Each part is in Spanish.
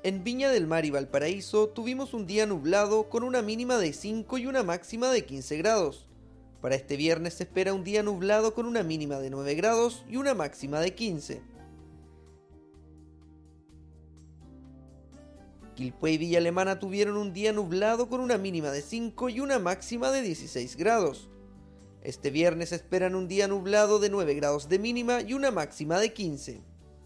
En Viña del Mar y Valparaíso tuvimos un día nublado con una mínima de 5 y una máxima de 15 grados. Para este viernes se espera un día nublado con una mínima de 9 grados y una máxima de 15. Quilpué y Villa Alemana tuvieron un día nublado con una mínima de 5 y una máxima de 16 grados. Este viernes esperan un día nublado de 9 grados de mínima y una máxima de 15.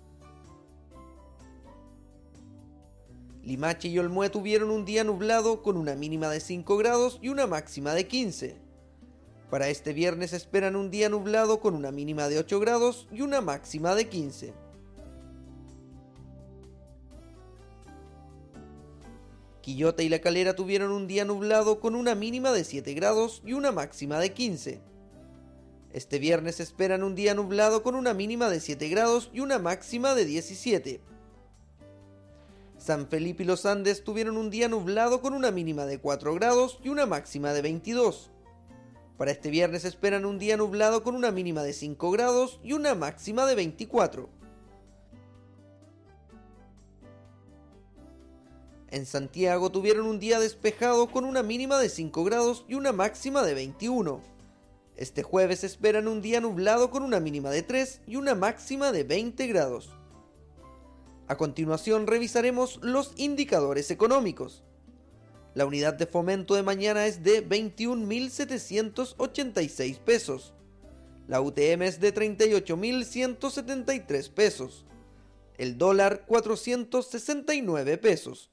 Limache y Olmué tuvieron un día nublado con una mínima de 5 grados y una máxima de 15. Para este viernes esperan un día nublado con una mínima de 8 grados y una máxima de 15. Quillota y La Calera tuvieron un día nublado con una mínima de 7 grados y una máxima de 15. Este viernes esperan un día nublado con una mínima de 7 grados y una máxima de 17. San Felipe y Los Andes tuvieron un día nublado con una mínima de 4 grados y una máxima de 22. Para este viernes esperan un día nublado con una mínima de 5 grados y una máxima de 24. En Santiago tuvieron un día despejado con una mínima de 5 grados y una máxima de 21. Este jueves esperan un día nublado con una mínima de 3 y una máxima de 20 grados. A continuación revisaremos los indicadores económicos. La unidad de fomento de mañana es de 21.786 pesos. La UTM es de 38.173 pesos. El dólar 469 pesos.